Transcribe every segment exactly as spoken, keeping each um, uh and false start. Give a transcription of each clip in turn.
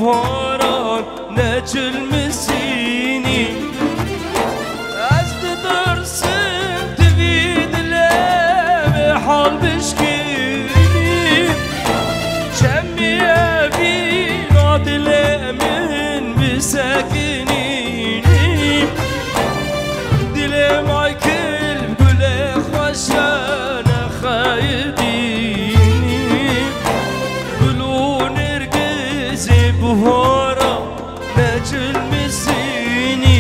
بهاران نچل مسینی از درسم دوید لب حال بشکنی شمی بینا دل من بسکنی دل مایکل گل خوشن خیدینی گلو نرگز بهارا نچل مسینی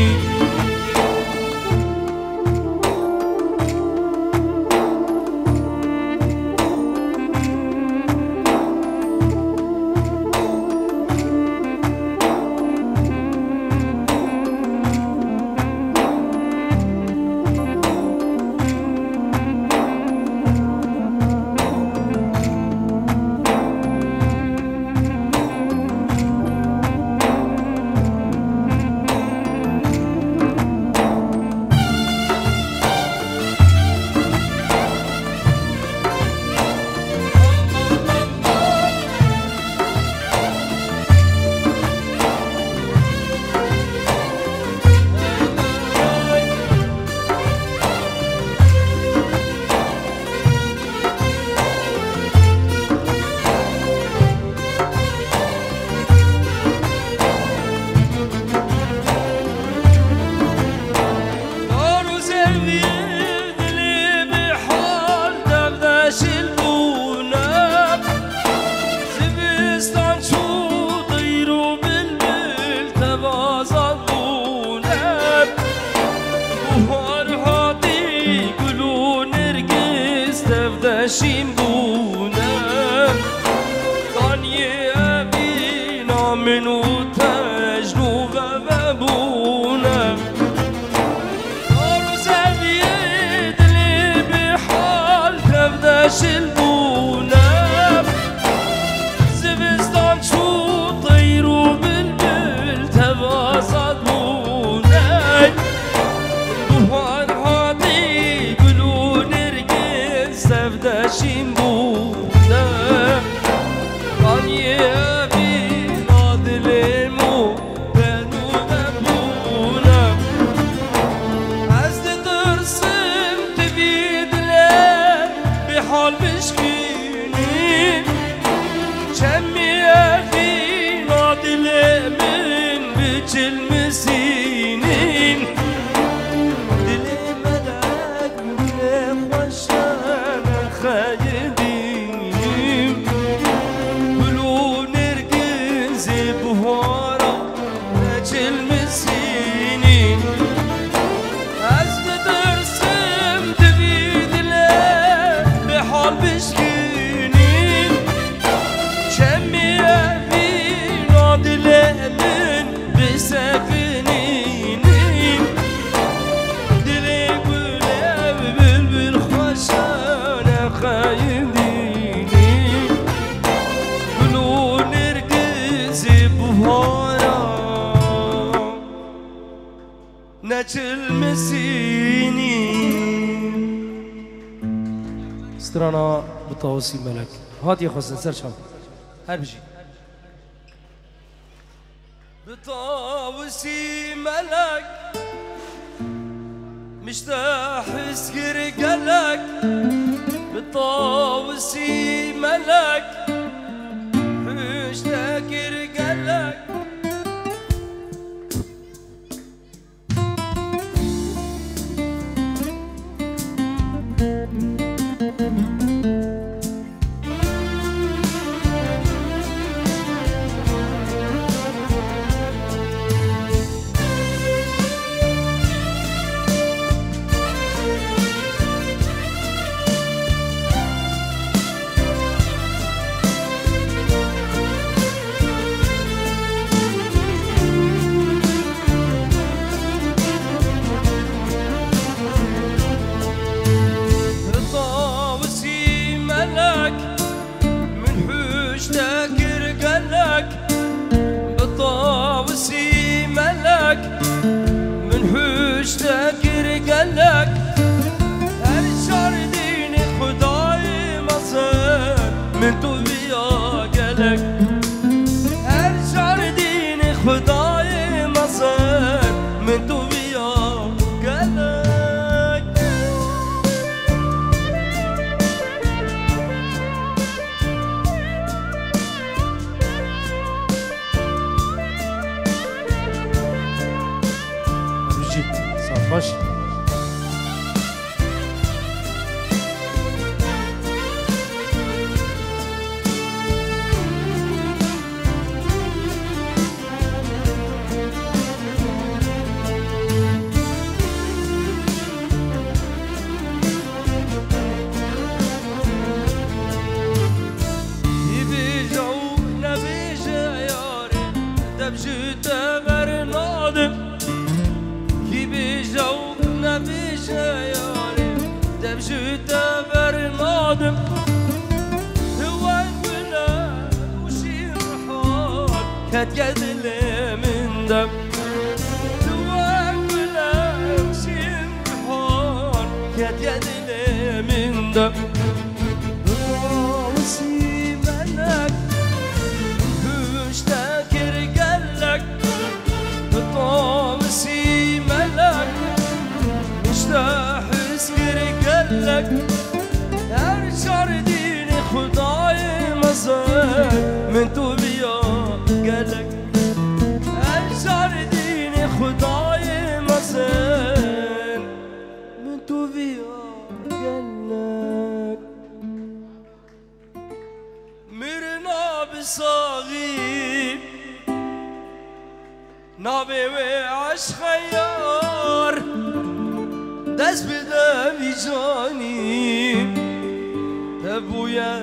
شیم بونم دانیه بینا منو تجنو و بونم دارو زویه دلی به حال تفدشل بونم زوستان شو طیرو بلبل توازد بونم بوهان هادی گلو نرگز تفدشیم بونم دانیه بینا دلمو بنو بونم از درسم دوید لب به حال بشکنی چمی بینا دل من بچل مسینین دل ملک دل خوشن خیدیم گلو نرگز بهارا نچل مسینین از درسم دوید لب به حال بشکنیم چمی بینا دل من بسکنینیم دل گلب بلبل خوشن خیدینیم گلو نرگز بهارا نچل مسینیم سترانا بطاوسی ملک هاتي خسن سرشام هر بجي بطاوسی ملک مشتاح اسكر قلق بطاوسی ملك مشتاكر قلق دادم هوان بلا وشي رحال كات يدل من دم هوان بلا وشي رحال كات يدل من دم وسي ملك مشتاكر قلك وسي ملك مشتاح اسكر قلك ارشار ديني خداي مصر من توبيا قلك ارشار ديني خداي مصر من توبيا قلك مرنا بصاغي نابي وعش خيار دست بده ویجانی تبویا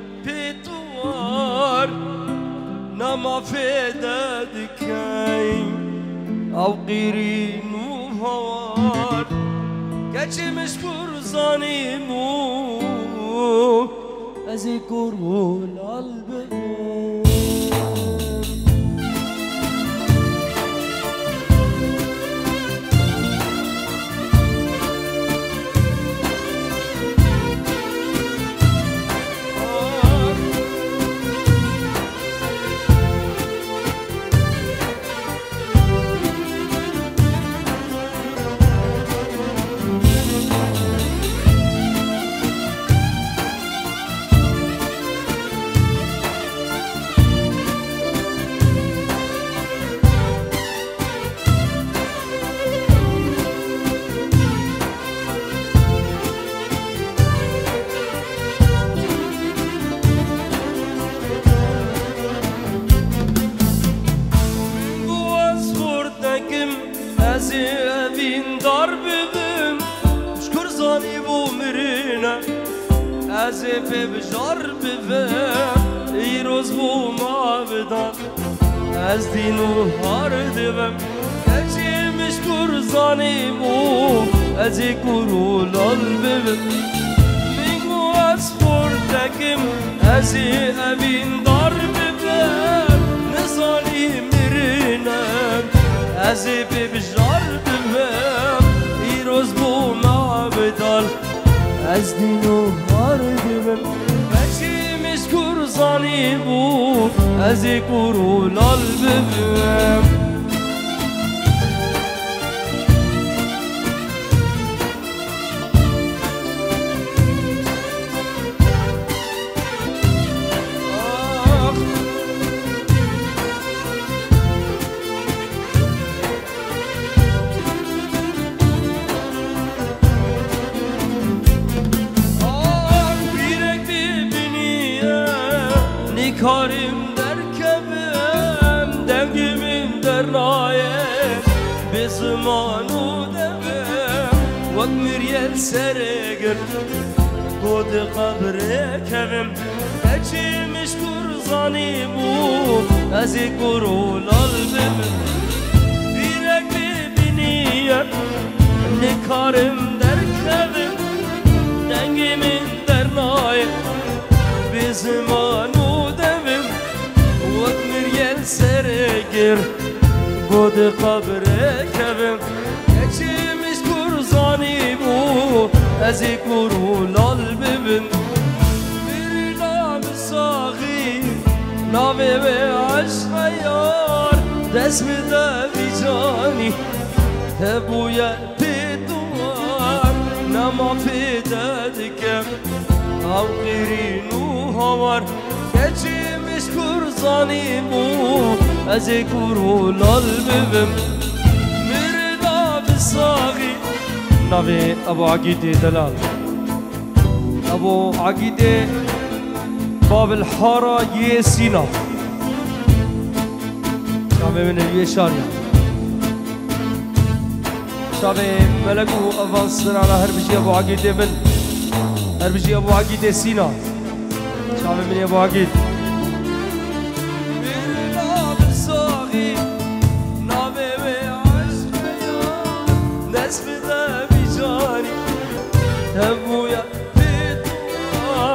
پیتوار نما فیده دکی او قیری نو هوار کچی مشکور زانیمو از کرول البه Azevin darbim, şkur zani bu mirine. Azefe bjar bivem, iroz bu mavdan. Az dinu har devem, kecim şkur zani bu, aze kurul al bivem. Mingu az furtakim, azevin darbim, nezani mirine. Azebe bjar bivem, iroz bu mabdal. Az dinu har bivem, beşim işkur zani bu, az kurul al bivem. Karim derkebim, devgimin dernaye be zamanu devim, vak miryel seregir god qabre kevim, eçimiş kurzani bu az kurul albim. Birek bibiniye ne karim derkebim, devgimin dernaye be zamanu sergir god qabre kevim, geçmiş kurzani bu az kurul albim. Bir nam sahi nave ve aşk yar desmide vicani tebuya petuar nama fedadik av qirinu havar geçmiş kurzani bu az kurul albim. Mirda bsahi ناوی ابو عقیده دلال ابو عقیده باب الحارة يه سينا شامي من اليه شاريا شامي ملكو افانسر على هربجي ابو عقيده من هربجي ابو عقيده سينا شامي من ابو عقيده ابويا بدوار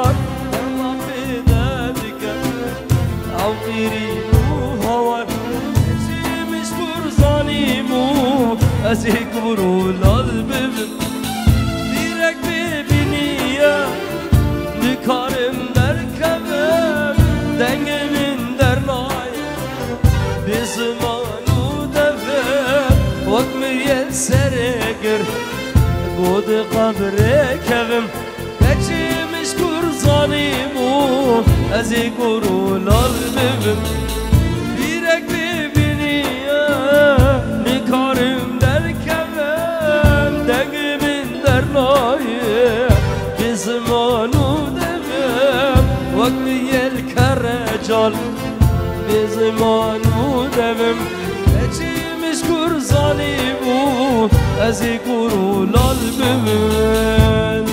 ازيك ورولال ببن دیرک ببینیم نکارم در کبم دنگمین در نای به زمان و دفم وقت میل سرگر گود قبر کبم کچیمش کرزانیم و ازیک ورولال ببن دیرک ببینیم نکارم در کبم دنگمین در نایه به زمان و دمم وقت یل کرجال به زمان و دمم اچیمش کرزانی بو از کرولال بمن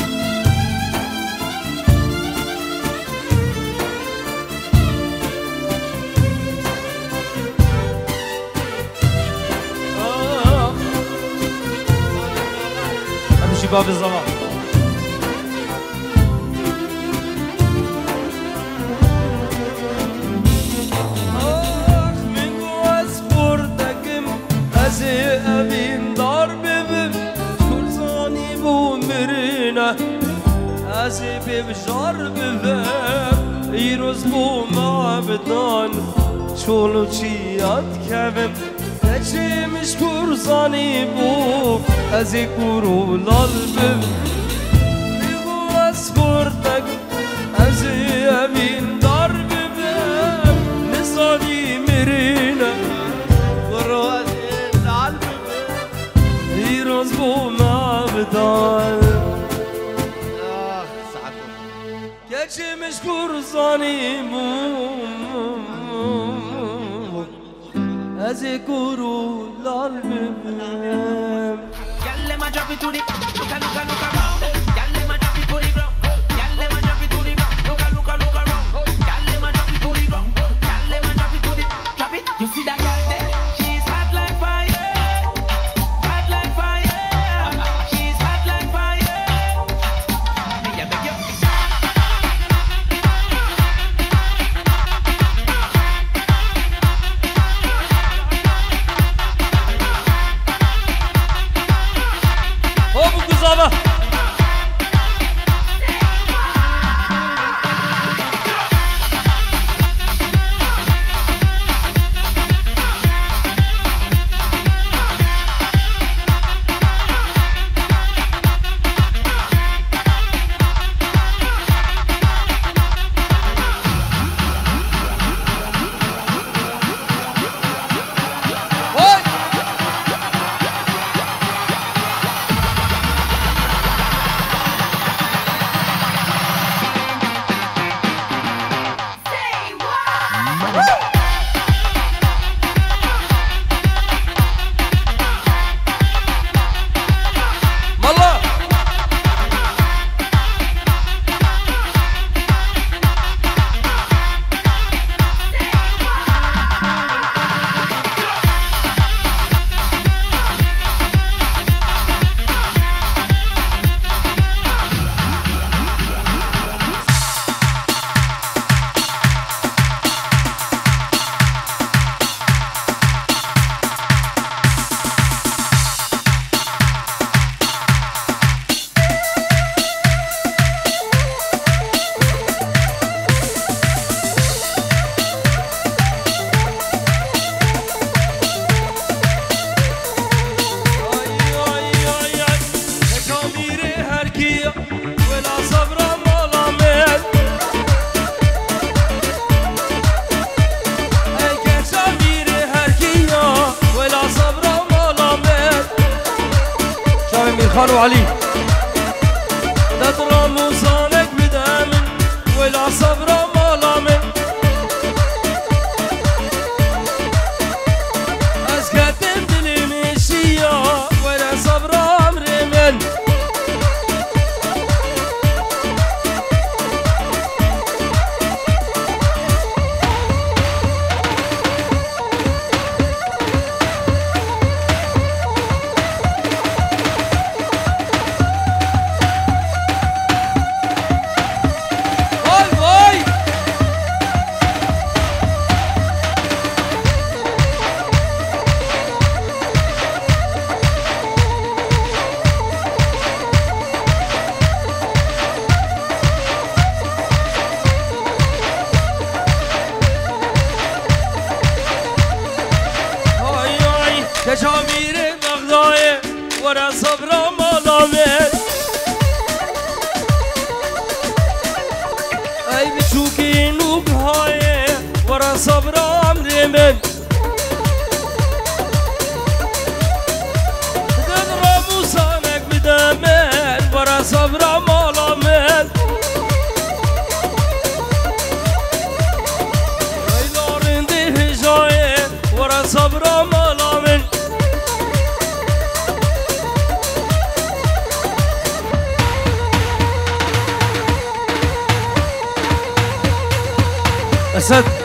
باب الزمان آخ من گواز بردکم از امین دار ببم کرزانی بو مرینه از ببجار ببم ایروز بو معبدان چولو چیاد کبم نچیمش کرزانی بو از کرولال بم میگو از بردک از امین دار ببم نسانی مرینه برو از لال ببم ایروز بو معبدان نچیمش کرزانی بو از کرولال ببم Let me drop it to the look look look around. Girl, let me drop it to the ground. Girl, let me drop it to the ground. Look look look around. Girl, let me drop it to the ground. Girl, let me drop it to the drop it. You see that girl there? She's hot like fire, hot like fire. She's hot like fire. Me ya beg you. Zava. خان وعلي نطرى موصانك بدامن ولا صبر مالامن أسكتم دلي مشيا ولا صبر أمر من من دن راموسانك بدمن برا صبر مالا من ويلارن دي هجاي ورا صبر مالا من أسد